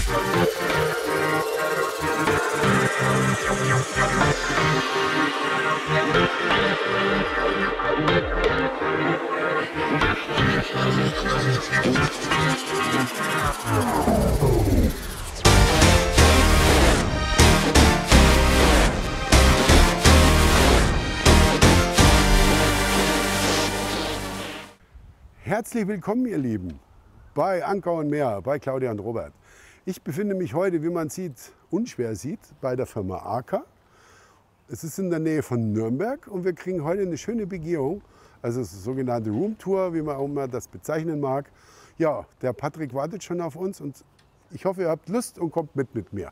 Herzlich willkommen, ihr Lieben, bei Anker und Meer, bei Claudia und Robert. Ich befinde mich heute, wie man sieht, unschwer sieht, bei der Firma AKA. Es ist in der Nähe von Nürnberg und wir kriegen heute eine schöne Begehung, also das sogenannte Roomtour, wie man auch immer das bezeichnen mag. Ja, der Patrick wartet schon auf uns und ich hoffe, ihr habt Lust und kommt mit mir.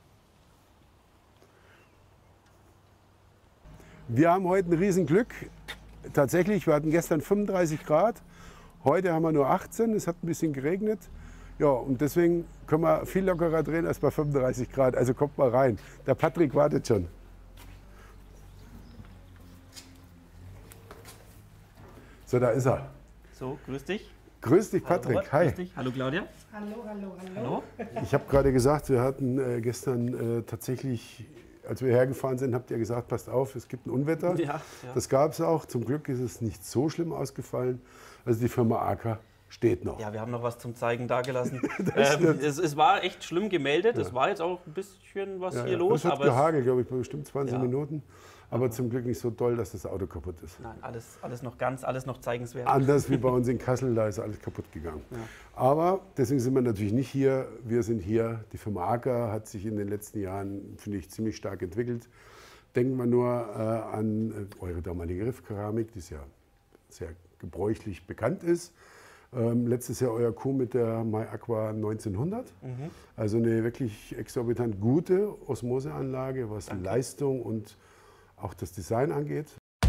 Wir haben heute ein Riesenglück. Tatsächlich, wir hatten gestern 35 Grad. Heute haben wir nur 18, es hat ein bisschen geregnet. Ja, und deswegen können wir viel lockerer drehen als bei 35 Grad. Also kommt mal rein. Der Patrick wartet schon. So, da ist er. So, grüß dich. Grüß dich, Patrick. Robert, hi. grüß dich. Hallo, Claudia. Hallo. Ich habe gerade gesagt, wir hatten gestern tatsächlich, als wir hergefahren sind, habt ihr gesagt, passt auf, es gibt ein Unwetter. Ja. Das gab es auch. Zum Glück ist es nicht so schlimm ausgefallen. Also die Firma AKA steht noch. Ja, wir haben noch was zum Zeigen dagelassen. Es war echt schlimm gemeldet. Es war jetzt auch ein bisschen was hier los. Es hat aber gehagelt, glaube ich, bei bestimmt 20 Ja. Minuten. Aber zum Glück nicht so doll, dass das Auto kaputt ist. Nein, alles noch ganz, alles noch zeigenswert. Anders wie bei uns in Kassel, da ist alles kaputt gegangen. Ja. Aber deswegen sind wir natürlich nicht hier. Wir sind hier. Die Firma AKA hat sich in den letzten Jahren, finde ich, ziemlich stark entwickelt. Denken wir nur an eure damalige Riffkeramik, die ja sehr gebräuchlich bekannt ist. Letztes Jahr euer Coup mit der My Aqua 1900. Also eine wirklich exorbitant gute Osmoseanlage, was Leistung und auch das Design angeht.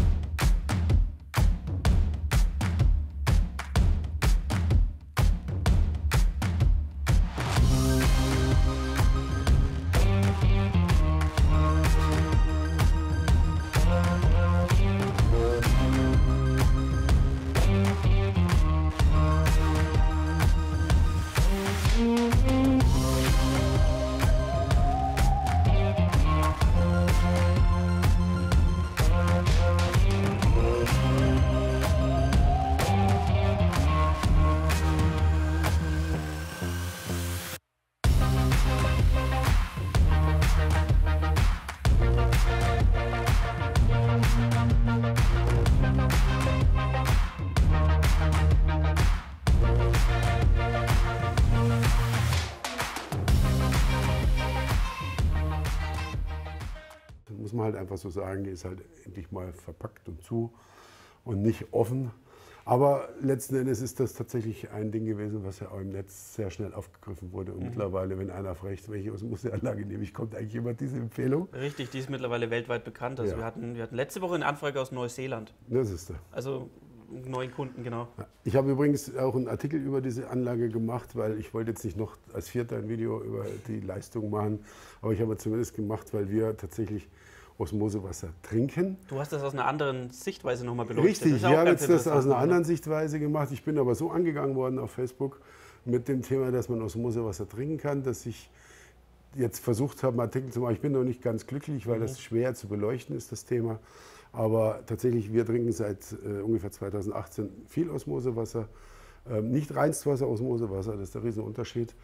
Muss man halt einfach so sagen, die ist halt endlich mal verpackt und zu und nicht offen. Aber letzten Endes ist das tatsächlich ein Ding gewesen, was ja auch im Netz sehr schnell aufgegriffen wurde. Und mittlerweile, wenn einer fragt, welche Osmoseanlage nehme ich, kommt eigentlich immer diese Empfehlung. Richtig, die ist mittlerweile weltweit bekannt. Also Ja. wir hatten letzte Woche eine Anfrage aus Neuseeland. Das ist der. Also einen neuen Kunden, genau. Ich habe übrigens auch einen Artikel über diese Anlage gemacht, weil ich wollte jetzt nicht noch als Vierter ein Video über die Leistung machen. Aber ich habe zumindest gemacht, weil wir tatsächlich Osmosewasser trinken. Du hast das aus einer anderen Sichtweise nochmal beleuchtet. Richtig, Das ist ich auch habe ganz jetzt das aus einer interessant, anderen Sichtweise gemacht. Ich bin aber so angegangen worden auf Facebook mit dem Thema, dass man Osmosewasser trinken kann, dass ich jetzt versucht habe, einen Artikel zu machen. Ich bin noch nicht ganz glücklich, weil das schwer zu beleuchten ist, das Thema. Aber tatsächlich, wir trinken seit ungefähr 2018 viel Osmosewasser. Nicht Reinstwasser, Osmosewasser, das ist der Riesenunterschied.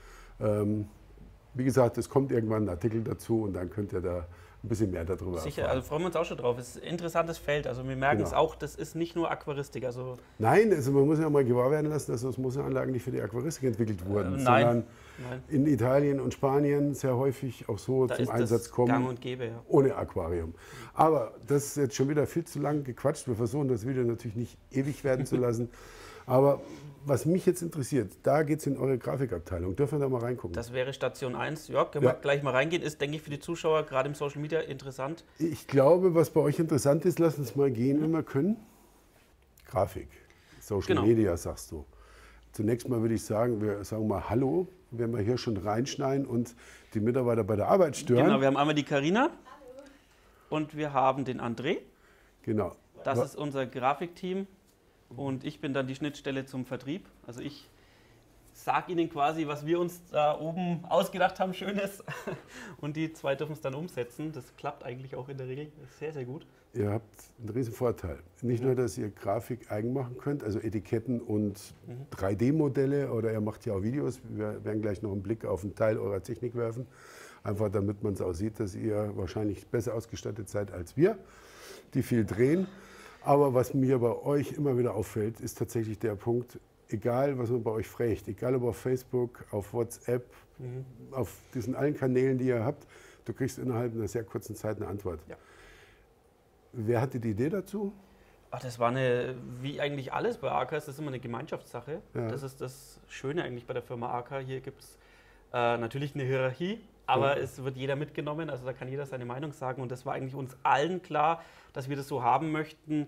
Wie gesagt, es kommt irgendwann ein Artikel dazu und dann könnt ihr da ein bisschen mehr darüber Sicher, erfahren. also freuen wir uns auch schon drauf. Es ist ein interessantes Feld. Also wir merken es Genau. auch, das ist nicht nur Aquaristik. Also Nein, also man muss ja mal gewahr werden lassen, dass Osmoseanlagen nicht für die Aquaristik entwickelt wurden, nein. sondern in Italien und Spanien sehr häufig auch so da zum ist Einsatz das kommen, Gang und Gäbe, ja. ohne Aquarium. Aber das ist jetzt schon wieder viel zu lang gequatscht. Wir versuchen das Video natürlich nicht ewig werden zu lassen. Aber was mich jetzt interessiert, da geht es in eure Grafikabteilung. Dürfen wir da mal reingucken? Das wäre Station 1. Ja, können wir gleich mal reingehen. Ist, denke ich, für die Zuschauer gerade im Social Media interessant. Ich glaube, was bei euch interessant ist, lasst uns mal gehen, wenn wir können. Grafik, Social Media, sagst du. Zunächst mal würde ich sagen, wir sagen mal Hallo, wenn wir hier schon reinschneiden und die Mitarbeiter bei der Arbeit stören. Genau, wir haben einmal die Carina und wir haben den André. Genau. Das ist unser Grafikteam und ich bin dann die Schnittstelle zum Vertrieb. Also ich sag ihnen quasi, was wir uns da oben ausgedacht haben, Schönes. Und die zwei dürfen es dann umsetzen. Das klappt eigentlich auch in der Regel sehr, sehr gut. Ihr habt einen riesen Vorteil. Nicht nur, dass ihr Grafik eigen machen könnt, also Etiketten und 3D-Modelle, oder ihr macht ja auch Videos. Wir werden gleich noch einen Blick auf einen Teil eurer Technik werfen. Einfach damit man es auch sieht, dass ihr wahrscheinlich besser ausgestattet seid als wir, die viel drehen. Aber was mir bei euch immer wieder auffällt, ist tatsächlich der Punkt, egal was man bei euch fragt, egal ob auf Facebook, auf WhatsApp, auf diesen allen Kanälen, die ihr habt, du kriegst innerhalb einer sehr kurzen Zeit eine Antwort. Ja. Wer hatte die Idee dazu? Ach, das war wie eigentlich alles bei AK, das ist immer eine Gemeinschaftssache. Ja. Das ist das Schöne eigentlich bei der Firma AK. Hier gibt es natürlich eine Hierarchie, aber es wird jeder mitgenommen, also da kann jeder seine Meinung sagen. Und das war eigentlich uns allen klar, dass wir das so haben möchten.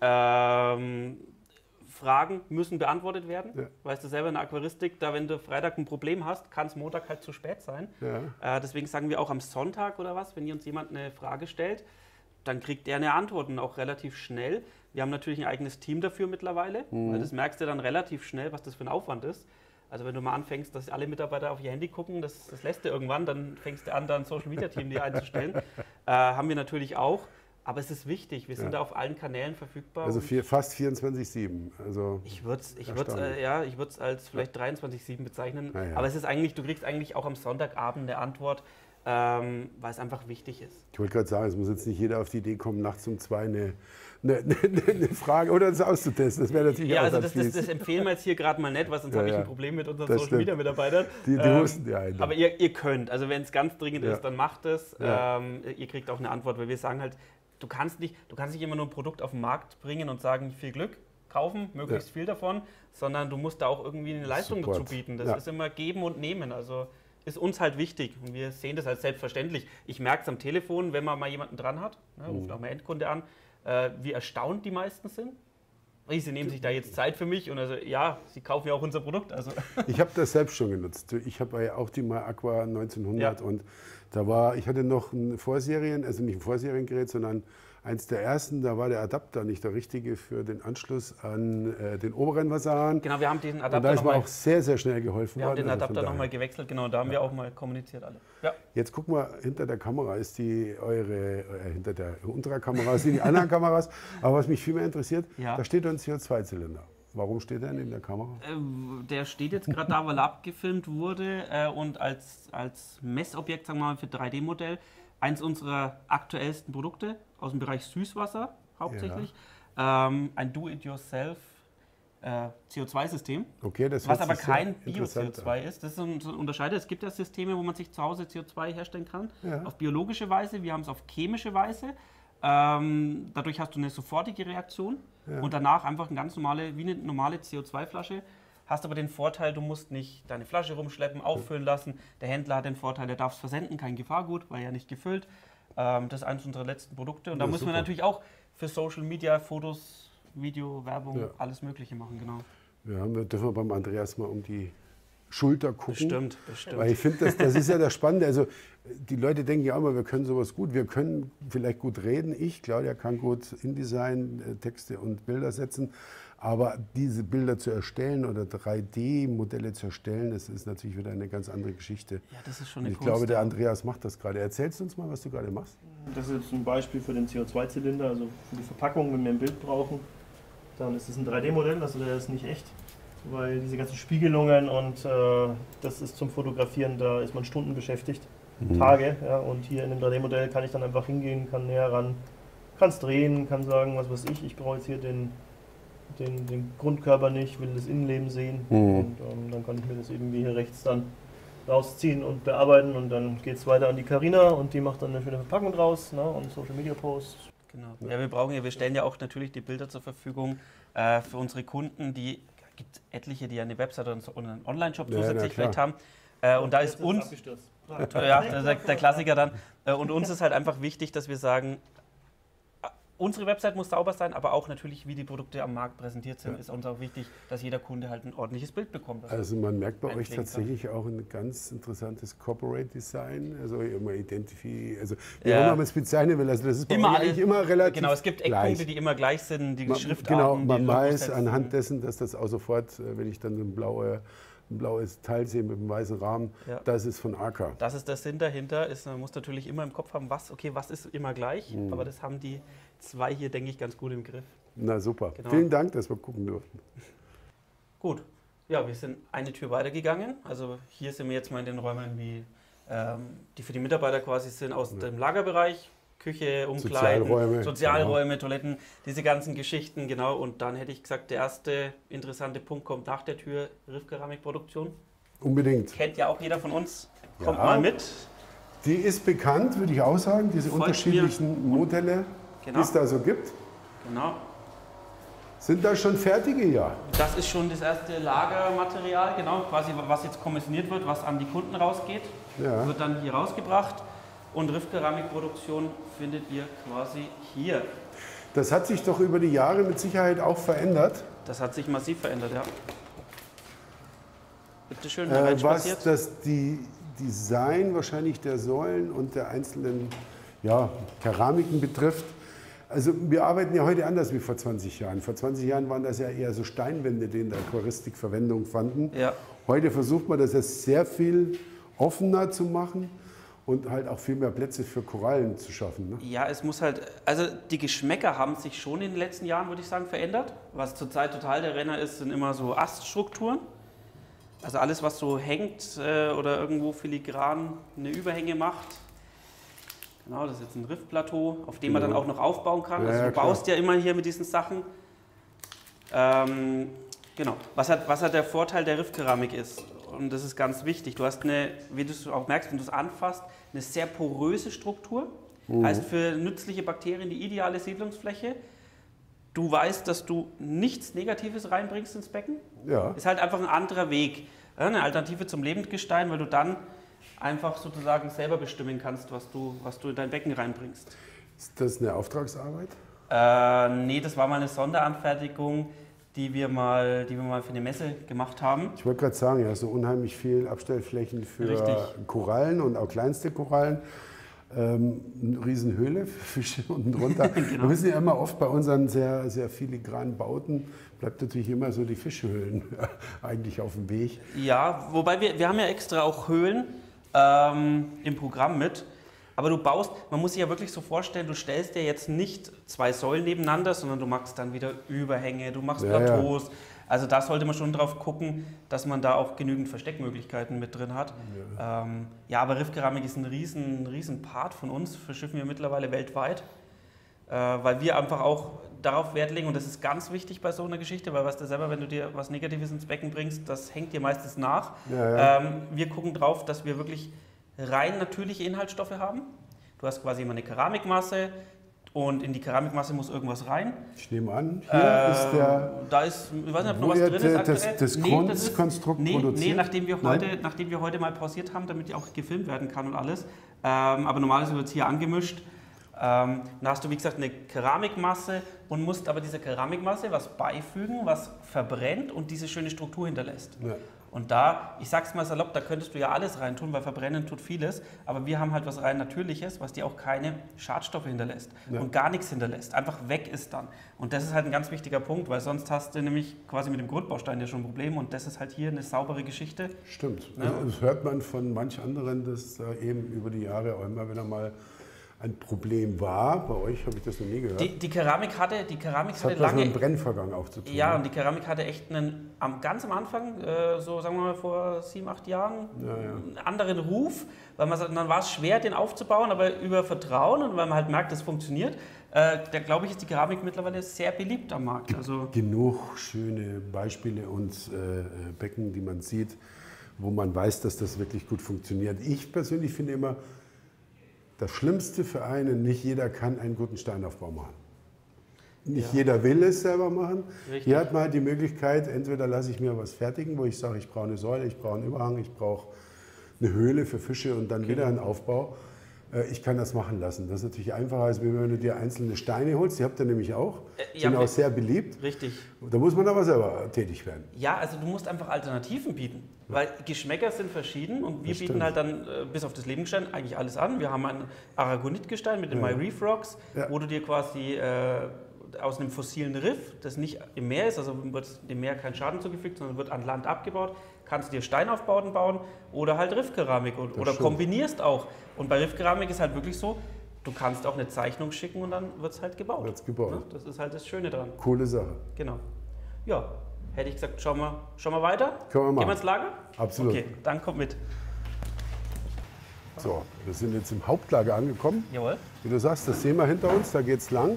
Fragen müssen beantwortet werden. Ja. Weißt du selber in der Aquaristik, da wenn du Freitag ein Problem hast, kann es Montag halt zu spät sein. Ja. Deswegen sagen wir auch am Sonntag oder was, wenn uns jemand eine Frage stellt, dann kriegt er eine Antwort und auch relativ schnell. Wir haben natürlich ein eigenes Team dafür mittlerweile, weil das merkst du dann relativ schnell, was das für ein Aufwand ist. Also wenn du mal anfängst, dass alle Mitarbeiter auf ihr Handy gucken, das lässt du irgendwann, dann fängst du an, da ein Social-Media-Team dir einzustellen. Haben wir natürlich auch. Aber es ist wichtig, wir sind da auf allen Kanälen verfügbar. Also fast 24/7. Also ich würde es als vielleicht 23/7 bezeichnen. Ja. Aber es ist eigentlich, du kriegst eigentlich auch am Sonntagabend eine Antwort, weil es einfach wichtig ist. Ich wollte gerade sagen, es muss jetzt nicht jeder auf die Idee kommen, nachts um 2 eine Frage oder das auszutesten. Das wäre natürlich auch das empfehlen wir jetzt hier gerade mal nicht, weil sonst habe ich ein Problem mit unseren Social-Media-Mitarbeitern. Die wussten ja einen. Aber ihr könnt, also wenn es ganz dringend ist, dann macht es. Ja. Ihr kriegt auch eine Antwort, weil wir sagen halt, du kannst nicht immer nur ein Produkt auf den Markt bringen und sagen, viel Glück, kaufen, möglichst viel davon, sondern du musst da auch irgendwie eine Leistung dazu bieten. Das ist immer geben und nehmen. Also ist uns halt wichtig und wir sehen das als selbstverständlich. Ich merke es am Telefon, wenn man mal jemanden dran hat, ruft auch mal Endkunde an, wie erstaunt die meisten sind. Sie nehmen sich da jetzt Zeit für mich und also ja, sie kaufen ja auch unser Produkt. Also. Ich habe das selbst schon genutzt. Ich habe ja auch die My Aqua 1900 und ich hatte noch ein Vorserien, also nicht ein Vorseriengerät, sondern eins der ersten, da war der Adapter nicht der richtige für den Anschluss an den oberen Wasserhahn. Genau, wir haben diesen Adapter und da ist mir auch sehr, sehr schnell geholfen worden. Wir haben den Adapter nochmal gewechselt, genau, da haben wir auch mal kommuniziert alle. Ja. Jetzt guck mal, hinter der Kamera ist hinter der unteren Kamera sind die anderen Kameras, aber was mich viel mehr interessiert, da steht ein CO2-Zylinder. Warum steht der neben der Kamera? Der steht jetzt gerade da, weil er abgefilmt wurde und als Messobjekt, sagen wir mal, für 3D-Modell, eins unserer aktuellsten Produkte aus dem Bereich Süßwasser hauptsächlich. Ja. Ein Do-it-yourself CO2-System, okay, was aber kein Bio-CO2 ist. Das ist ein Unterscheider. Es gibt ja Systeme, wo man sich zu Hause CO2 herstellen kann, auf biologische Weise. Wir haben es auf chemische Weise. Dadurch hast du eine sofortige Reaktion und danach einfach wie eine normale CO2-Flasche. Hast aber den Vorteil, du musst nicht deine Flasche rumschleppen, auffüllen lassen. Der Händler hat den Vorteil, der darf es versenden, kein Gefahrgut, weil ja nicht gefüllt. Das ist eines unserer letzten Produkte. Und da müssen wir natürlich auch für Social Media, Fotos, Video, Werbung, alles Mögliche machen, genau. Wir dürfen beim Andreas mal um die Schulter gucken. Bestimmt. Weil ich finde, das ist ja das Spannende. Also die Leute denken ja immer, wir können sowas gut. Wir können vielleicht gut reden. Claudia, kann gut InDesign, Texte und Bilder setzen. Aber diese Bilder zu erstellen oder 3D-Modelle zu erstellen, das ist natürlich wieder eine ganz andere Geschichte. Ja, das ist schon eine Kunst. Ich glaube, der Andreas macht das gerade. Erzählst du uns mal, was du gerade machst? Das ist jetzt ein Beispiel für den CO2-Zylinder, also für die Verpackung, wenn wir ein Bild brauchen. Dann ist es ein 3D-Modell, also der ist nicht echt, weil diese ganzen Spiegelungen und das ist zum Fotografieren, da ist man Stunden beschäftigt, Tage. Ja, und hier in dem 3D-Modell kann ich dann einfach hingehen, kann näher ran, kann es drehen, kann sagen, was weiß ich brauche jetzt hier den Grundkörper nicht, will das Innenleben sehen und dann kann ich mir das eben wie hier rechts dann rausziehen und bearbeiten und dann geht es weiter an die Carina und die macht dann eine schöne Verpackung draus, ne, und Social Media Posts. Genau. Ja, wir stellen ja auch natürlich die Bilder zur Verfügung für unsere Kunden, gibt etliche, die eine Website und einen Online-Shop zusätzlich vielleicht haben. Und da ist uns, der Klassiker dann, und uns ist halt einfach wichtig, dass wir sagen, unsere Website muss sauber sein, aber auch natürlich, wie die Produkte am Markt präsentiert sind, ist uns auch wichtig, dass jeder Kunde halt ein ordentliches Bild bekommt. Also man merkt bei euch tatsächlich auch ein ganz interessantes Corporate Design, also immer wie man es bezeichnen will, also das ist bei euch eigentlich immer relativ Genau, es gibt Eckpunkte, die immer gleich sind, die Schriftarten. Genau, man weiß anhand dessen, dass das auch sofort, wenn ich dann so ein blauer ein blaues Teil sehen mit einem weißen Rahmen, das ist von AK. Das ist der Sinn dahinter. Man muss natürlich immer im Kopf haben, was ist immer gleich, aber das haben die zwei hier, denke ich, ganz gut im Griff. Na super. Genau. Vielen Dank, dass wir gucken durften. Gut. Ja, wir sind eine Tür weitergegangen. Also hier sind wir jetzt mal in den Räumen, die für die Mitarbeiter quasi sind, aus dem Lagerbereich. Küche, Umkleiden, Sozialräume, genau. Toiletten, diese ganzen Geschichten, genau. Und dann hätte ich gesagt, der erste interessante Punkt kommt nach der Tür, Riff-Keramikproduktion. Unbedingt. Kennt ja auch jeder von uns. Kommt mal mit. Die ist bekannt, würde ich auch sagen, diese unterschiedlichen Modelle, die es da so gibt. Genau. Sind da schon fertige? Ja. Das ist schon das erste Lagermaterial, genau, quasi was jetzt kommissioniert wird, was an die Kunden rausgeht, wird dann hier rausgebracht. Und Riff-Keramikproduktion findet ihr quasi hier. Das hat sich doch über die Jahre mit Sicherheit auch verändert. Das hat sich massiv verändert, ja. Bitte schön, was das Design wahrscheinlich der Säulen und der einzelnen Keramiken betrifft. Also wir arbeiten ja heute anders wie vor 20 Jahren. Vor 20 Jahren waren das ja eher so Steinwände, die in der Aquaristik Verwendung fanden. Ja. Heute versucht man das jetzt sehr viel offener zu machen. Und halt auch viel mehr Plätze für Korallen zu schaffen. Ne? Ja, es muss halt, also die Geschmäcker haben sich schon in den letzten Jahren, würde ich sagen, verändert. Was zurzeit total der Renner ist, sind immer so Aststrukturen. Also alles, was so hängt oder irgendwo filigran eine Überhänge macht. Genau, das ist jetzt ein Riffplateau, auf dem man dann auch noch aufbauen kann. Also du baust ja immer hier mit diesen Sachen. Genau. Was hat der Vorteil der Riffkeramik ist? Und das ist ganz wichtig. Du hast wie du es auch merkst, wenn du es anfasst, eine sehr poröse Struktur. Heißt für nützliche Bakterien die ideale Siedlungsfläche. Du weißt, dass du nichts Negatives reinbringst ins Becken. Ja. Ist halt einfach ein anderer Weg. Eine Alternative zum Lebendgestein, weil du dann einfach sozusagen selber bestimmen kannst, was du in dein Becken reinbringst. Ist das eine Auftragsarbeit? Nee, das war mal eine Sonderanfertigung, die wir mal für eine Messe gemacht haben. Ich wollte gerade sagen, ja, so unheimlich viel Abstellflächen für Korallen und auch kleinste Korallen. Eine Riesenhöhle für Fische unten drunter. Genau. Wir wissen ja immer oft bei unseren sehr, sehr filigranen Bauten, bleibt natürlich immer so die Fischhöhlen eigentlich auf dem Weg. Ja, wobei wir haben ja extra auch Höhlen im Programm mit. Aber man muss sich ja wirklich so vorstellen, du stellst dir jetzt nicht zwei Säulen nebeneinander, sondern du machst dann wieder Überhänge, du machst Plateaus. Ja. Also da sollte man schon drauf gucken, dass man da auch genügend Versteckmöglichkeiten mit drin hat. Ja, aber Riffkeramik ist ein riesen Part von uns, verschiffen wir mittlerweile weltweit, weil wir einfach auch darauf Wert legen, und das ist ganz wichtig bei so einer Geschichte, weil weißt du selber, wenn du dir was Negatives ins Becken bringst, das hängt dir meistens nach. Ja. Wir gucken drauf, dass wir wirklich rein natürliche Inhaltsstoffe haben. Du hast quasi immer eine Keramikmasse und in die Keramikmasse muss irgendwas rein. Ich nehme an, hier ist der... Da ist, ich weiß nicht, ob noch was drin ist. Das Grundkonstrukt produziert? Nee, nachdem wir heute mal pausiert haben, damit die auch gefilmt werden kann und alles. Aber normalerweise wird es hier angemischt. Dann hast du, wie gesagt, eine Keramikmasse und musst aber dieser Keramikmasse was beifügen, was verbrennt und diese schöne Struktur hinterlässt. Ja. Und da, ich sag's mal salopp, da könntest du ja alles reintun, weil verbrennen tut vieles, aber wir haben halt was rein Natürliches, was dir auch keine Schadstoffe hinterlässt und gar nichts hinterlässt, einfach weg ist dann. Und das ist halt ein ganz wichtiger Punkt, weil sonst hast du nämlich quasi mit dem Grundbaustein ja schon ein Problem und das ist halt hier eine saubere Geschichte. Stimmt, ja. Das hört man von manch anderen, dass eben über die Jahre auch immer wieder mal ein Problem war. Bei euch habe ich das noch nie gehört. Die Keramik hatte das hat lange... mit dem Brennvorgang auch zu tun. Ja, und die Keramik hatte echt ganz am Anfang, so sagen wir mal vor 7, 8 Jahren, einen anderen Ruf. Weil dann war es schwer, den aufzubauen, aber über Vertrauen und weil man halt merkt, das funktioniert, da glaube ich, ist die Keramik mittlerweile sehr beliebt am Markt. Also genug schöne Beispiele und Becken, die man sieht, wo man weiß, dass das wirklich gut funktioniert. Ich persönlich finde immer, das Schlimmste für einen, nicht jeder kann einen guten Steinaufbau machen. Nicht jeder will es selber machen. Richtig. Hier hat man halt die Möglichkeit, entweder lasse ich mir was fertigen, wo ich sage, ich brauche eine Säule, ich brauche einen Überhang, ich brauche eine Höhle für Fische und dann wieder einen Aufbau. Ich kann das machen lassen. Das ist natürlich einfacher, als wenn du dir einzelne Steine holst. Die habt ihr nämlich auch. Sind auch sehr beliebt. Richtig. Da muss man aber selber tätig werden. Ja, also du musst einfach Alternativen bieten. Weil Geschmäcker sind verschieden und wir bieten halt dann bis auf das Lebendgestein eigentlich alles an. Wir haben ein Aragonitgestein mit den My Reef Rocks, wo du dir quasi aus einem fossilen Riff, das nicht im Meer ist, also wird dem Meer kein Schaden zugefügt, sondern wird an Land abgebaut, kannst du dir Steinaufbauten bauen oder halt Riffkeramik oder kombinierst auch. Und bei Riffkeramik ist halt wirklich so, du kannst auch eine Zeichnung schicken und dann wird es halt gebaut. Ne? Das ist halt das Schöne dran. Coole Sache. Genau. Ja, hätte ich gesagt, schauen wir weiter. Können wir machen. Gehen wir ins Lager? Absolut. Okay, dann kommt mit. So, wir sind jetzt im Hauptlager angekommen. Jawohl. Wie du sagst, das sehen wir hinter uns, da geht's lang.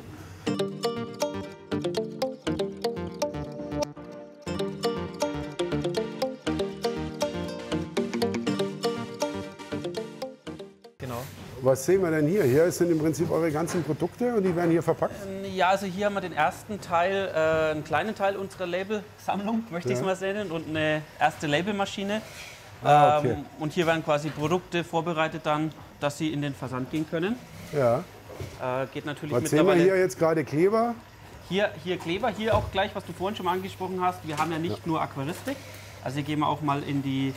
Genau. Was sehen wir denn hier? Hier sind im Prinzip eure ganzen Produkte und die werden hier verpackt? Ja, also hier haben wir den ersten Teil, einen kleinen Teil unserer Labelsammlung, möchte ich es mal nennen, und eine erste Labelmaschine. Okay. Und hier werden quasi Produkte vorbereitet dann, dass sie in den Versand gehen können. Ja. Geht natürlich Was sehen wir mittlerweile. hier jetzt gerade? Kleber? Hier Kleber, hier auch gleich, was du vorhin schon mal angesprochen hast. Wir haben ja nicht nur Aquaristik, also hier gehen wir auch mal in die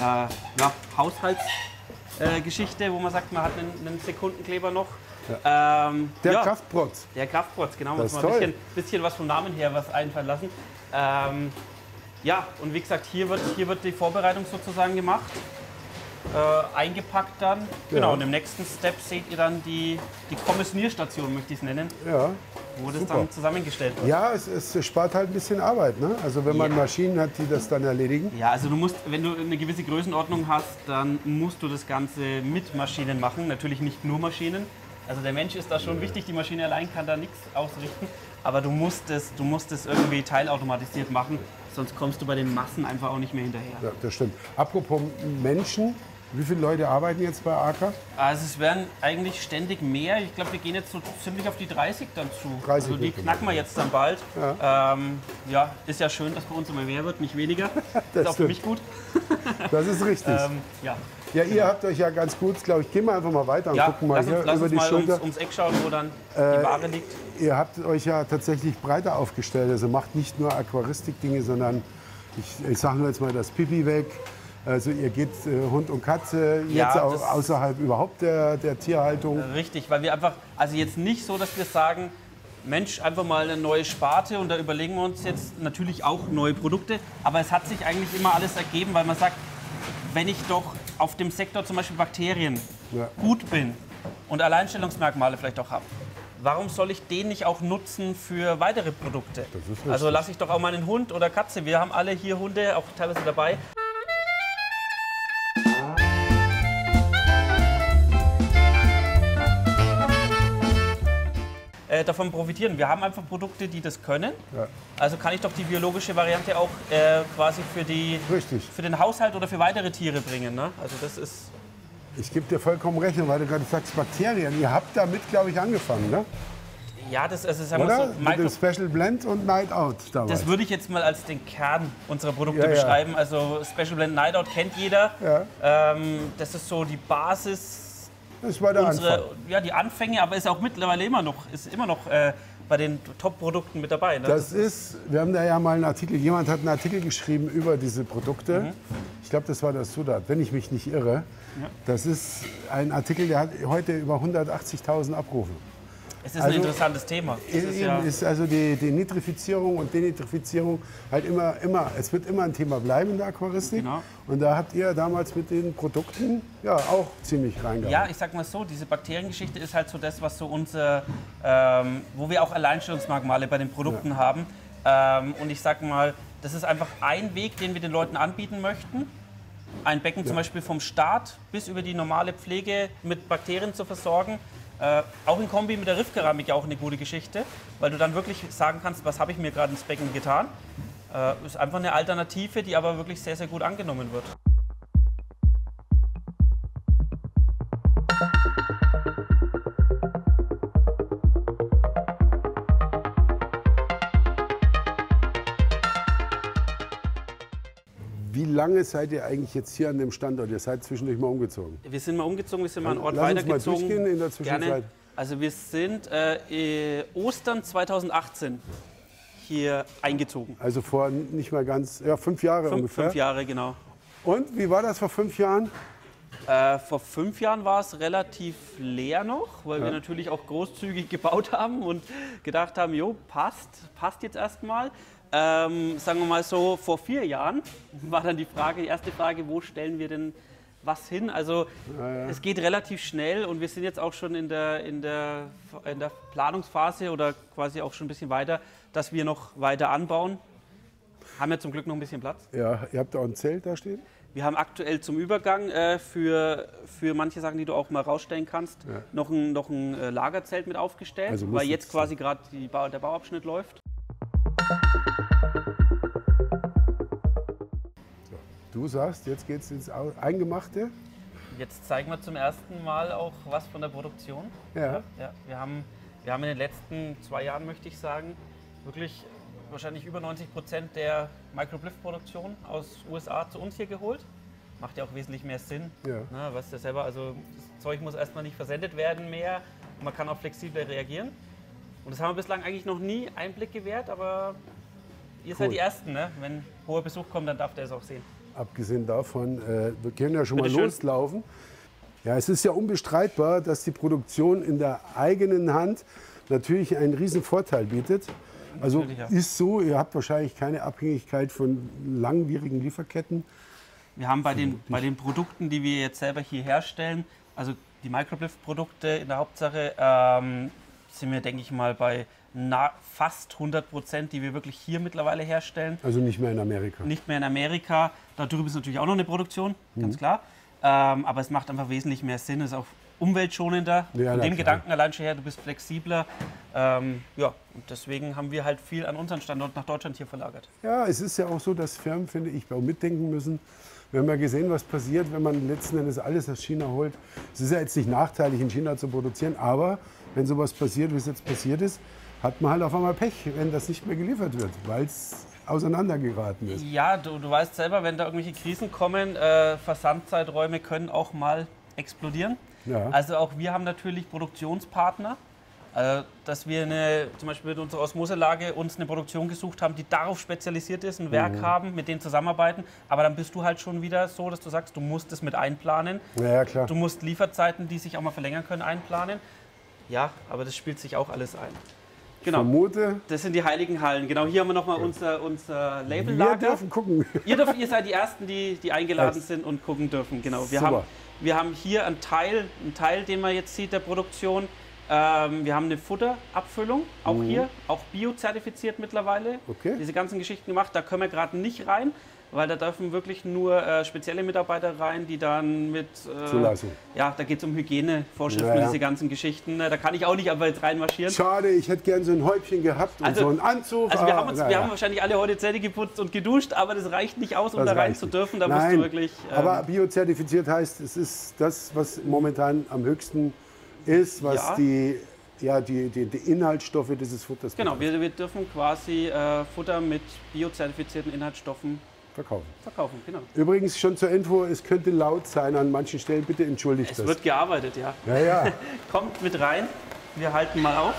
Haushaltsgeschichte, wo man sagt, man hat einen Sekundenkleber noch. Ja. Der Kraftprotz. Der Kraftprotz, genau. Das Muss man ein bisschen was vom Namen her was einfallen lassen. Ja, und wie gesagt, hier wird die Vorbereitung sozusagen gemacht, eingepackt dann. Genau, und im nächsten Step seht ihr dann die Kommissionierstation, möchte ich es nennen, wo das dann zusammengestellt wird. Ja, es spart halt ein bisschen Arbeit, ne? Also wenn man Maschinen hat, die das dann erledigen. Ja, also du musst, wenn du eine gewisse Größenordnung hast, dann musst du das Ganze mit Maschinen machen, natürlich nicht nur Maschinen. Also der Mensch ist da schon wichtig, die Maschine allein kann da nichts ausrichten, aber du musst es irgendwie teilautomatisiert machen, sonst kommst du bei den Massen einfach auch nicht mehr hinterher. Ja, das stimmt. Apropos Menschen, wie viele Leute arbeiten jetzt bei AKA? Also es werden eigentlich ständig mehr. Ich glaube, wir gehen jetzt so ziemlich auf die 30 dann zu. 30 also die knacken wir jetzt dann bald. Ja. Ist ja schön, dass bei uns immer mehr wird, nicht weniger. Das ist auch für mich gut. Das ist richtig. Ja, ihr habt euch ja ganz gut, glaube ich, gehen wir einfach mal weiter und gucken mal hier über die Schulter. Ums Eck schauen, wo dann die Ware liegt. Ihr habt euch ja tatsächlich breiter aufgestellt. Also macht nicht nur Aquaristik-Dinge, sondern ich sage nur jetzt mal das Pipi weg. Also ihr geht Hund und Katze, jetzt auch außerhalb überhaupt der Tierhaltung. Richtig, weil wir einfach, also jetzt nicht so, dass wir sagen, Mensch, einfach mal eine neue Sparte und da überlegen wir uns jetzt natürlich auch neue Produkte. Aber es hat sich eigentlich immer alles ergeben, weil man sagt, wenn ich doch auf dem Sektor zum Beispiel Bakterien gut bin und Alleinstellungsmerkmale vielleicht auch habe, warum soll ich den nicht auch nutzen für weitere Produkte? Also lasse ich doch auch mal einen Hund oder Katze. Wir haben alle hier Hunde, auch teilweise dabei. Davon profitieren. Wir haben einfach Produkte, die das können. Ja. Also kann ich doch die biologische Variante auch quasi für den Haushalt oder für weitere Tiere bringen. Ne? Also das ist. Ich gebe dir vollkommen recht, weil du gerade sagst Bakterien. Ihr habt damit, glaube ich, angefangen, ne? Ja, das ist sagen wir so, mit dem Special Blend und Night Out damals. Das würde ich jetzt mal als den Kern unserer Produkte beschreiben. Also Special Blend Night Out kennt jeder. Ja. Das ist so die Basis. Das war der Anfang. Ja, die Anfänge, aber ist auch mittlerweile immer noch bei den Top-Produkten mit dabei. Ne? Wir haben da ja mal einen Artikel, jemand hat einen Artikel geschrieben über diese Produkte. Ich glaube, das war das Sudat, wenn ich mich nicht irre. Ja. Das ist ein Artikel, der hat heute über 180.000 Abrufe. Es ist ein interessantes Thema. Ist also die Nitrifizierung und Denitrifizierung halt immer, es wird immer ein Thema bleiben in der Aquaristik. Genau. Und da habt ihr damals mit den Produkten ja auch ziemlich reingehauen. Ja, ich sag mal so, diese Bakteriengeschichte ist halt so das, was so unser, wo wir auch Alleinstellungsmerkmale bei den Produkten haben. Und ich sag mal, das ist einfach ein Weg, den wir den Leuten anbieten möchten. Ein Becken zum Beispiel vom Start bis über die normale Pflege mit Bakterien zu versorgen. Auch in Kombi mit der Riffkeramik ja auch eine gute Geschichte, weil du dann wirklich sagen kannst, was habe ich mir gerade ins Becken getan. Ist einfach eine Alternative, die aber wirklich sehr, sehr gut angenommen wird. Wie lange seid ihr eigentlich jetzt hier an dem Standort? Ihr seid zwischendurch mal umgezogen. Wir sind mal umgezogen, wir sind mal einen Ort Lass weitergezogen. Uns mal durchgehen in der Zwischenzeit. Gerne. Also wir sind Ostern 2018 hier eingezogen. Also vor nicht mal ganz, 5 Jahre ungefähr. 5 Jahre, genau. Und wie war das vor 5 Jahren? Vor 5 Jahren war es relativ leer noch, weil wir natürlich auch großzügig gebaut haben und gedacht haben, jo, passt jetzt erstmal. Sagen wir mal so, vor 4 Jahren war dann die erste Frage, wo stellen wir denn was hin? Also es geht relativ schnell und wir sind jetzt auch schon in der Planungsphase oder quasi auch schon ein bisschen weiter, dass wir noch weiter anbauen. Haben ja zum Glück noch ein bisschen Platz. Ja, ihr habt da auch ein Zelt da stehen? Wir haben aktuell zum Übergang für manche Sachen, die du auch mal rausstellen kannst, noch ein Lagerzelt mit aufgestellt, also weil jetzt quasi gerade der Bauabschnitt läuft. So, du sagst, jetzt geht es ins Eingemachte. Jetzt zeigen wir zum ersten Mal auch was von der Produktion. Ja. Wir haben in den letzten 2 Jahren, möchte ich sagen, wirklich wahrscheinlich über 90% der Microblift-Produktion aus USA zu uns hier geholt. Macht ja auch wesentlich mehr Sinn. Ja. Na, weißt du selber, also das Zeug muss erstmal nicht versendet werden mehr. Man kann auch flexibler reagieren. Und das haben wir bislang eigentlich noch nie Einblick gewährt, aber ihr seid die Ersten, ne? Wenn hoher Besuch kommt, dann darf der es auch sehen. Abgesehen davon, wir können ja schon mal loslaufen. Ja, es ist ja unbestreitbar, dass die Produktion in der eigenen Hand natürlich einen riesen Vorteil bietet. Also ist so, ihr habt wahrscheinlich keine Abhängigkeit von langwierigen Lieferketten. Wir haben bei den Produkten, die wir jetzt selber hier herstellen, also die Microblift-Produkte in der Hauptsache, sind wir, denke ich mal, bei fast 100%, die wir wirklich hier mittlerweile herstellen. Also nicht mehr in Amerika? Nicht mehr in Amerika. Da drüben ist natürlich auch noch eine Produktion, ganz klar. Aber es macht einfach wesentlich mehr Sinn, es ist auch umweltschonender. Ja, von dem Gedanken allein schon her, du bist flexibler. Ja, und deswegen haben wir halt viel an unseren Standort nach Deutschland hier verlagert. Ja, es ist ja auch so, dass Firmen, finde ich, auch mitdenken müssen. Wir haben ja gesehen, was passiert, wenn man letzten Endes alles aus China holt. Es ist ja jetzt nicht nachteilig, in China zu produzieren, aber wenn sowas passiert, wie es jetzt passiert ist, hat man halt auf einmal Pech, wenn das nicht mehr geliefert wird, weil es auseinandergeraten ist. Ja, du weißt selber, wenn da irgendwelche Krisen kommen, Versandzeiträume können auch mal explodieren. Ja. Also auch wir haben natürlich Produktionspartner, dass wir zum Beispiel mit unserer Osmoselage uns eine Produktion gesucht haben, die darauf spezialisiert ist, ein Werk haben, mit denen zusammenarbeiten. Aber dann bist du halt schon wieder so, dass du sagst, du musst es mit einplanen. Ja, klar. Du musst Lieferzeiten, die sich auch mal verlängern können, einplanen. Ja, aber das spielt sich auch alles ein. Genau. Vermute. Das sind die Heiligen Hallen. Genau, hier haben wir nochmal unser Labellager. Wir dürfen gucken. Ihr seid die Ersten, die eingeladen sind und gucken dürfen. Genau. Wir haben hier einen Teil, den man jetzt sieht, der Produktion. Wir haben eine Futterabfüllung, auch hier, auch biozertifiziert mittlerweile. Okay. Diese ganzen Geschichten gemacht, da können wir gerade nicht rein, weil da dürfen wirklich nur spezielle Mitarbeiter rein, die dann mit... Zulassung. Ja, da geht es um Hygienevorschriften, diese ganzen Geschichten. Da kann ich auch nicht aber jetzt reinmarschieren. Schade, ich hätte gern so ein Häubchen gehabt und so einen Anzug. Also wir haben wahrscheinlich alle heute Zähne geputzt und geduscht, aber das reicht nicht aus, um da rein zu dürfen. Da musst du wirklich... aber biozertifiziert heißt, es ist das, was momentan am höchsten ist, was die Inhaltsstoffe dieses Futters betrifft. Genau, wir dürfen quasi Futter mit biozertifizierten Inhaltsstoffen verkaufen, genau. Übrigens schon zur Info, es könnte laut sein an manchen Stellen, bitte entschuldigt das. Es wird gearbeitet, ja. Ja. Kommt mit rein, wir halten mal auf.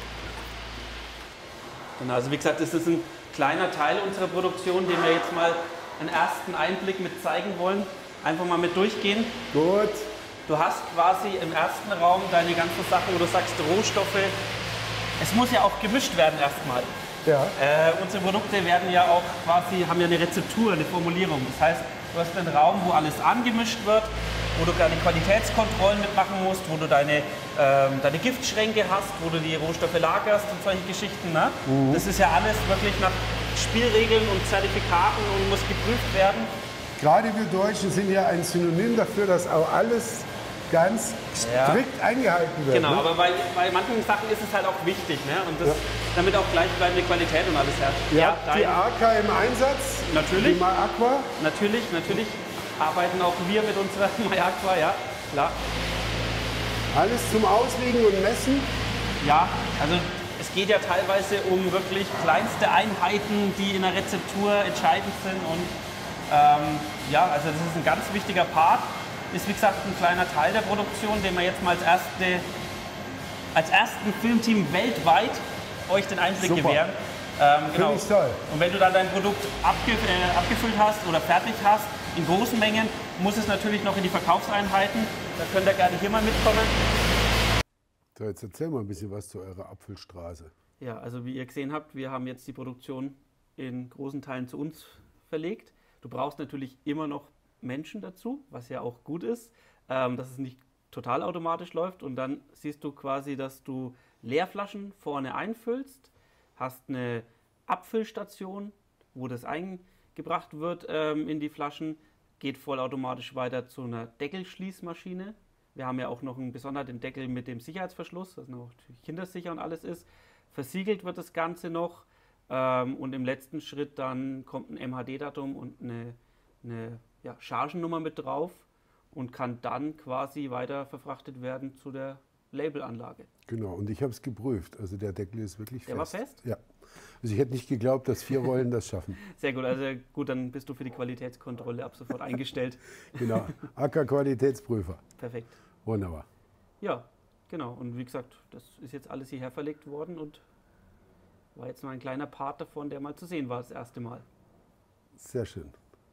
Genau, also wie gesagt, das ist ein kleiner Teil unserer Produktion, den wir jetzt mal einen ersten Einblick mit zeigen wollen. Einfach mal mit durchgehen. Gut. Du hast quasi im ersten Raum deine ganzen Sachen, wo du sagst Rohstoffe. Es muss ja auch gemischt werden erstmal. Ja. Unsere Produkte werden ja auch quasi, haben ja eine Rezeptur, eine Formulierung. Das heißt, du hast einen Raum, wo alles angemischt wird, wo du deine Qualitätskontrollen mitmachen musst, wo du deine Giftschränke hast, wo du die Rohstoffe lagerst und solche Geschichten. Ne? Das ist ja alles wirklich nach Spielregeln und Zertifikaten und muss geprüft werden. Gerade wir Deutschen sind ja ein Synonym dafür, dass auch alles ganz strikt eingehalten wird. Genau, ne? aber bei manchen Sachen ist es halt auch wichtig, ne? Und damit auch gleichbleibende Qualität und alles herrscht. Ja, die AK im Einsatz? Natürlich. Die MyAqua? Natürlich arbeiten auch wir mit unserer MyAqua, ja, klar. Alles zum Auswiegen und Messen? Ja, also es geht ja teilweise um wirklich kleinste Einheiten, die in der Rezeptur entscheidend sind und also das ist ein ganz wichtiger Part. Ist wie gesagt ein kleiner Teil der Produktion, den wir jetzt mal als ersten Filmteam weltweit euch den Einblick gewähren. Genau. Finde ich toll. Und wenn du dann dein Produkt abgefüllt hast oder fertig hast, In großen Mengen muss es natürlich noch in die Verkaufseinheiten. Da könnt ihr gerne hier mal mitkommen. So, jetzt erzähl mal ein bisschen was zu eurer Apfelstraße. Ja, also wie ihr gesehen habt, wir haben jetzt die Produktion in großen Teilen zu uns verlegt. Du brauchst natürlich immer noch Menschen dazu, was ja auch gut ist, dass es nicht total automatisch läuft. Und dann siehst du quasi, dass du Leerflaschen vorne einfüllst, hast eine Abfüllstation, wo das eingebracht wird in die Flaschen, geht vollautomatisch weiter zu einer Deckelschließmaschine. Wir haben ja auch noch einen gesonderten Deckel mit dem Sicherheitsverschluss, das noch kindersicher und alles ist. Versiegelt wird das Ganze noch und im letzten Schritt dann kommt ein MHD-Datum und eine Chargennummer mit drauf und kann dann quasi weiter verfrachtet werden zu der Labelanlage. Genau, und ich habe es geprüft. Also der Deckel ist wirklich fest. Der war fest? Ja. Also ich hätte nicht geglaubt, dass 4 Rollen das schaffen. Sehr gut, also gut, dann bist du für die Qualitätskontrolle ab sofort eingestellt. Genau, AK-Qualitätsprüfer. Perfekt. Wunderbar. Ja, genau. Und wie gesagt, das ist jetzt alles hierher verlegt worden und war jetzt mal ein kleiner Part davon, der mal zu sehen war das erste Mal. Sehr schön.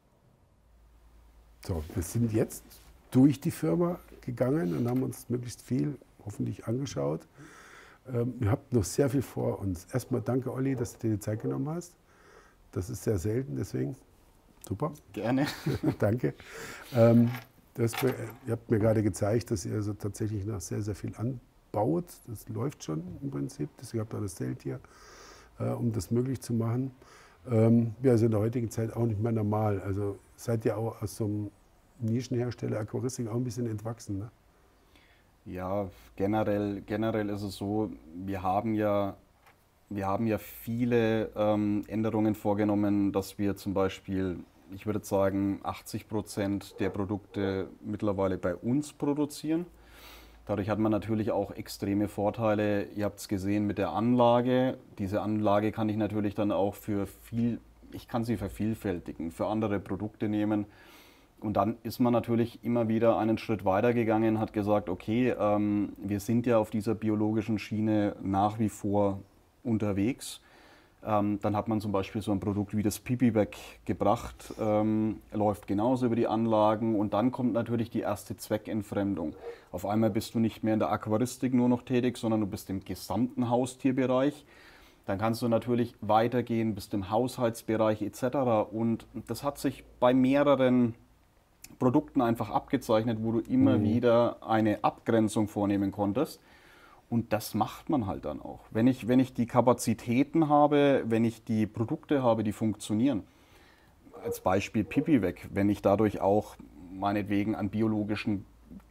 So, wir sind jetzt durch die Firma gegangen und haben uns möglichst viel hoffentlich angeschaut. Ihr habt noch sehr viel vor uns. Erstmal danke, Olli, dass du dir die Zeit genommen hast. Das ist sehr selten, deswegen super. Gerne. Danke. Ihr habt mir gerade gezeigt, dass ihr also tatsächlich noch sehr, sehr viel anbaut. Das läuft schon im Prinzip. Ihr habt auch das Zelt hier, um das möglich zu machen. Ja, ist in der heutigen Zeit auch nicht mehr normal. Also seid ihr auch aus so einem Nischenhersteller Aquaristik auch ein bisschen entwachsen, ne? Ja, generell ist es so, wir haben ja viele Änderungen vorgenommen, dass wir zum Beispiel, ich würde sagen, 80% der Produkte mittlerweile bei uns produzieren. Dadurch hat man natürlich auch extreme Vorteile. Ihr habt es gesehen mit der Anlage. Diese Anlage kann ich natürlich dann auch ich kann sie vervielfältigen, für andere Produkte nehmen. Und dann ist man natürlich immer wieder einen Schritt weiter gegangen, hat gesagt, okay, wir sind ja auf dieser biologischen Schiene nach wie vor unterwegs. Dann hat man zum Beispiel so ein Produkt wie das Pipi-Bag gebracht, läuft genauso über die Anlagen und dann kommt natürlich die erste Zweckentfremdung. Auf einmal bist du nicht mehr in der Aquaristik nur noch tätig, sondern du bist im gesamten Haustierbereich. Dann kannst du natürlich weitergehen, bist im Haushaltsbereich etc. Und das hat sich bei mehreren Produkten einfach abgezeichnet, wo du immer wieder eine Abgrenzung vornehmen konntest. Und das macht man halt dann auch. Wenn ich die Kapazitäten habe, wenn ich die Produkte habe, die funktionieren, als Beispiel Pipi-Bag, wenn ich dadurch auch meinetwegen einen biologischen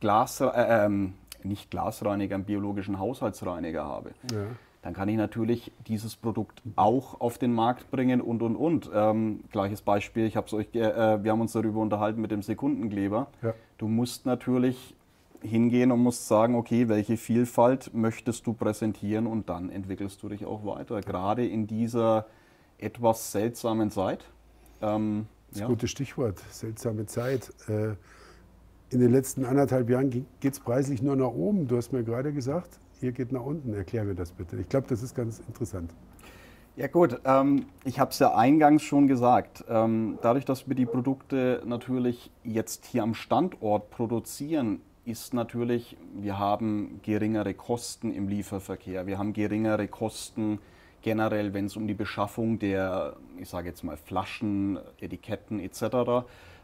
nicht Glasreiniger, einen biologischen Haushaltsreiniger habe, ja, dann kann ich natürlich dieses Produkt auch auf den Markt bringen und. Gleiches Beispiel, wir haben uns darüber unterhalten mit dem Sekundenkleber. Ja. Du musst natürlich hingehen und musst sagen, okay, welche Vielfalt möchtest du präsentieren und dann entwickelst du dich auch weiter. Gerade in dieser etwas seltsamen Zeit. Das ist ein gutes Stichwort, seltsame Zeit. In den letzten 1,5 Jahren geht es preislich nur nach oben. Du hast mir gerade gesagt, hier geht nach unten. Erklär mir das bitte. Ich glaube, das ist ganz interessant. Ja gut, ich habe es ja eingangs schon gesagt. Dadurch, dass wir die Produkte natürlich jetzt hier am Standort produzieren, ist natürlich, wir haben geringere Kosten im Lieferverkehr. Wir haben geringere Kosten generell, wenn es um die Beschaffung der, ich sage jetzt mal, Flaschen, Etiketten etc.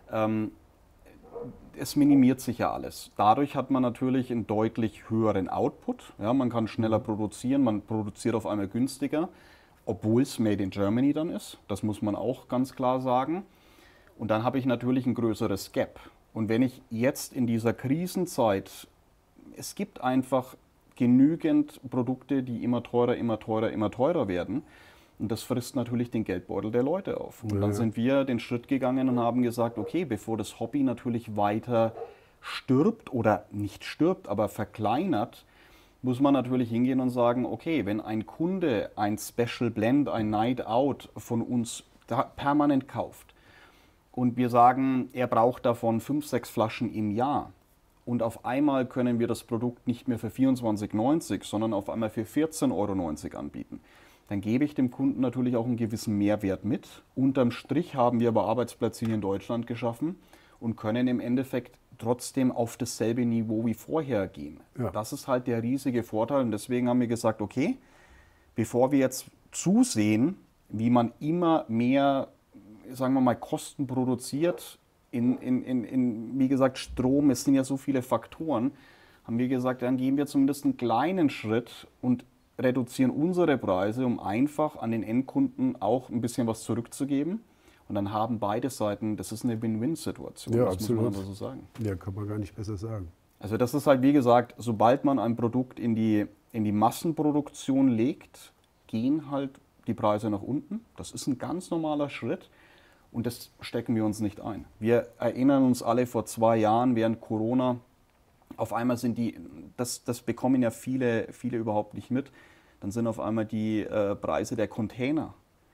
Es minimiert sich ja alles. Dadurch hat man natürlich einen deutlich höheren Output. Ja, man kann schneller produzieren, man produziert auf einmal günstiger, obwohl es Made in Germany dann ist. Das muss man auch ganz klar sagen. Und dann habe ich natürlich ein größeres Gap. Und wenn ich jetzt in dieser Krisenzeit, es gibt einfach genügend Produkte, die immer teurer werden. Und das frisst natürlich den Geldbeutel der Leute auf. Und dann sind wir den Schritt gegangen und haben gesagt, okay, bevor das Hobby natürlich weiter stirbt oder nicht stirbt, aber verkleinert, muss man natürlich hingehen und sagen, okay, wenn ein Kunde ein Special Blend, ein Night Out von uns permanent kauft und wir sagen, er braucht davon 5, 6 Flaschen im Jahr und auf einmal können wir das Produkt nicht mehr für 24,90, sondern auf einmal für 14,90 € anbieten, dann gebe ich dem Kunden natürlich auch einen gewissen Mehrwert mit. Unterm Strich haben wir aber Arbeitsplätze hier in Deutschland geschaffen und können im Endeffekt trotzdem auf dasselbe Niveau wie vorher gehen. Ja. Das ist halt der riesige Vorteil und deswegen haben wir gesagt, okay, bevor wir jetzt zusehen, wie man immer mehr, sagen wir mal, Kosten produziert, wie gesagt, Strom, es sind ja so viele Faktoren, haben wir gesagt, dann gehen wir zumindest einen kleinen Schritt und reduzieren unsere Preise, um einfach an den Endkunden auch ein bisschen was zurückzugeben. Und dann haben beide Seiten, das ist eine Win-Win-Situation, ja, das absolut. muss man aber so sagen. Ja, kann man gar nicht besser sagen. Also das ist halt, wie gesagt, sobald man ein Produkt in die Massenproduktion legt, gehen halt die Preise nach unten. Das ist ein ganz normaler Schritt und das stecken wir uns nicht ein. Wir erinnern uns alle vor 2 Jahren während Corona, auf einmal sind das bekommen ja viele überhaupt nicht mit, dann sind auf einmal die Preise der Container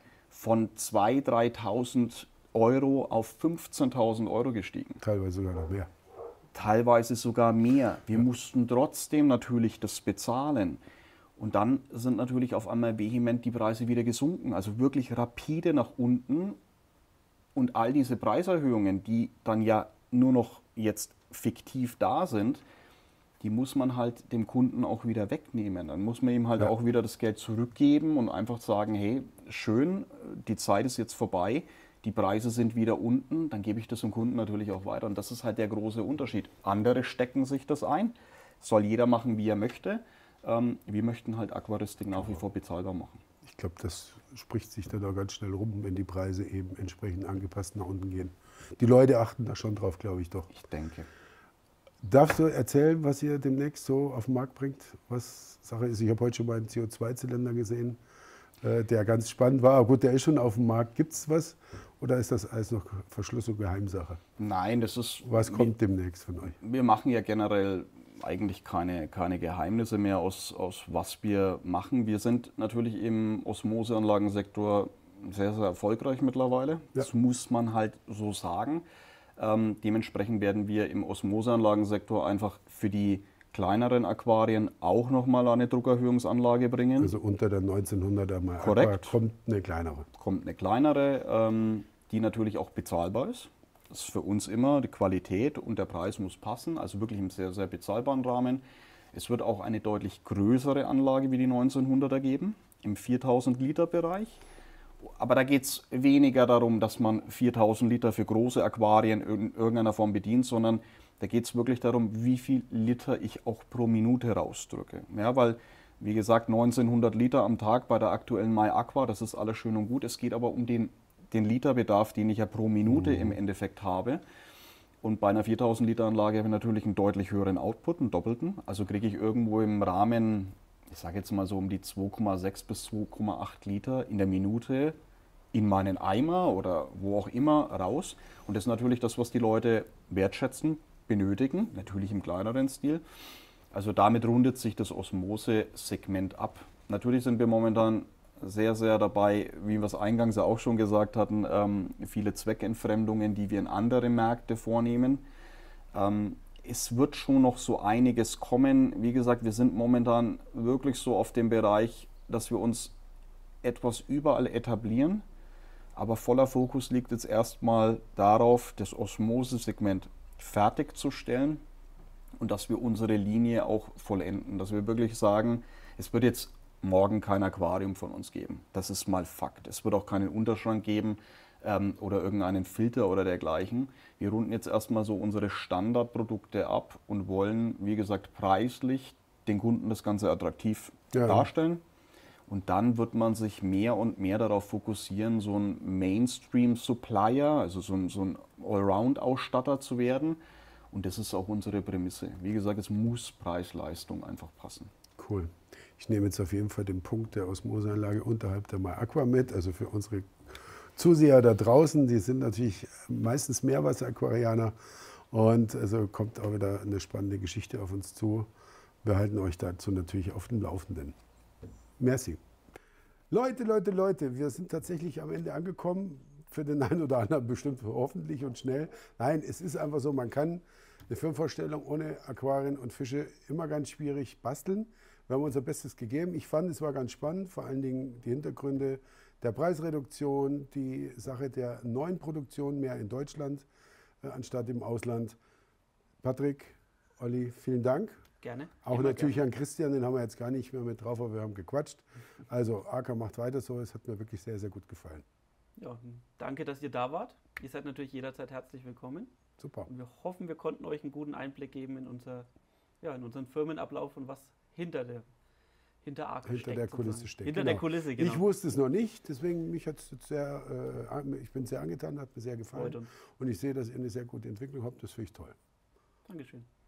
von 2.000, 3.000 Euro auf 15.000 Euro gestiegen. Teilweise sogar noch mehr. Teilweise sogar mehr. Wir mussten trotzdem natürlich das bezahlen. Und dann sind natürlich auf einmal vehement die Preise wieder gesunken, also wirklich rapide nach unten. Und all diese Preiserhöhungen, die dann ja nur noch jetzt fiktiv da sind, die muss man halt dem Kunden auch wieder wegnehmen. Dann muss man ihm halt auch wieder das Geld zurückgeben und einfach sagen, hey, schön, die Zeit ist jetzt vorbei, die Preise sind wieder unten, dann gebe ich das dem Kunden natürlich auch weiter. Und das ist halt der große Unterschied. Andere stecken sich das ein, soll jeder machen, wie er möchte. Wir möchten halt Aquaristik nach wie vor bezahlbar machen. Ich glaube, das spricht sich dann auch ganz schnell rum, wenn die Preise eben entsprechend angepasst nach unten gehen. Die Leute achten da schon drauf, glaube ich doch. Ich denke. Darfst du erzählen, was ihr demnächst so auf den Markt bringt? Was Sache ist, ich habe heute schon mal einen CO2-Zylinder gesehen, der ganz spannend war. Gut, der ist schon auf dem Markt. Gibt es was oder ist das alles noch Verschluss- und Geheimsache? Nein, das ist... Was kommt demnächst von euch? Wir machen ja generell eigentlich keine Geheimnisse mehr aus was wir machen. Wir sind natürlich im Osmoseanlagensektor sehr, sehr erfolgreich mittlerweile. Ja. Das muss man halt so sagen. Dementsprechend werden wir im Osmoseanlagensektor einfach für die kleineren Aquarien auch nochmal eine Druckerhöhungsanlage bringen. Also unter der 1900er mal Korrekt. Aqua kommt eine kleinere. Kommt eine kleinere, die natürlich auch bezahlbar ist. Das ist für uns immer, die Qualität und der Preis muss passen, also wirklich im sehr, sehr bezahlbaren Rahmen. Es wird auch eine deutlich größere Anlage wie die 1900er geben, im 4000 Liter Bereich. Aber da geht es weniger darum, dass man 4000 Liter für große Aquarien in irgendeiner Form bedient, sondern da geht es wirklich darum, wie viel Liter ich auch pro Minute rausdrücke. Ja, weil, wie gesagt, 1900 Liter am Tag bei der aktuellen My Aqua, das ist alles schön und gut. Es geht aber um den Literbedarf, den ich ja pro Minute im Endeffekt habe. Und bei einer 4000 Liter Anlage habe ich natürlich einen deutlich höheren Output, einen doppelten. Also kriege ich irgendwo im Rahmen, ich sage jetzt mal so um die 2,6 bis 2,8 Liter in der Minute in meinen Eimer oder wo auch immer raus. Und das ist natürlich das, was die Leute wertschätzen, benötigen, natürlich im kleineren Stil. Also damit rundet sich das Osmose-Segment ab. Natürlich sind wir momentan sehr, sehr dabei, wie wir es eingangs ja auch schon gesagt hatten, viele Zweckentfremdungen, die wir in andere Märkte vornehmen. Es wird schon noch so einiges kommen. Wie gesagt, wir sind momentan wirklich so auf dem Bereich, dass wir uns etwas überall etablieren. Aber voller Fokus liegt jetzt erstmal darauf, das Osmose-Segment fertigzustellen und dass wir unsere Linie auch vollenden. Dass wir wirklich sagen, es wird jetzt morgen kein Aquarium von uns geben. Das ist mal Fakt. Es wird auch keinen Unterschrank geben oder irgendeinen Filter oder dergleichen. Wir runden jetzt erstmal so unsere Standardprodukte ab und wollen, wie gesagt, preislich den Kunden das Ganze attraktiv darstellen. Und dann wird man sich mehr und mehr darauf fokussieren, so ein Mainstream-Supplier, also so ein Allround-Ausstatter zu werden. Und das ist auch unsere Prämisse. Wie gesagt, es muss Preis-Leistung einfach passen. Cool. Ich nehme jetzt auf jeden Fall den Punkt der Osmoseanlage unterhalb der My Aqua mit. Also für unsere Zuseher da draußen, die sind natürlich meistens Meerwasser-Aquarianer. Und also kommt auch wieder eine spannende Geschichte auf uns zu. Wir halten euch dazu natürlich auf dem Laufenden. Merci. Leute, wir sind tatsächlich am Ende angekommen. Für den einen oder anderen bestimmt hoffentlich und schnell. Nein, es ist einfach so, man kann eine Filmvorstellung ohne Aquarien und Fische immer ganz schwierig basteln. Wir haben unser Bestes gegeben. Ich fand, es war ganz spannend, vor allen Dingen die Hintergründe der Preisreduktion, die Sache der neuen Produktion mehr in Deutschland anstatt im Ausland. Patrick, Olli, vielen Dank. Gerne. Auch natürlich gerne an Christian, den haben wir jetzt gar nicht mehr mit drauf, aber wir haben gequatscht. Also AK macht weiter so, es hat mir wirklich sehr, sehr gut gefallen. Ja, danke, dass ihr da wart. Ihr seid natürlich jederzeit herzlich willkommen. Super. Und wir hoffen, wir konnten euch einen guten Einblick geben in unseren Firmenablauf und was hinter AK steckt. Hinter der Kulisse steckt. Hinter der Kulisse, genau. Ich wusste es noch nicht, deswegen mich hat's ich bin sehr angetan, hat mir sehr gefallen. Und ich sehe, dass ihr eine sehr gute Entwicklung habt, das finde ich toll. Dankeschön.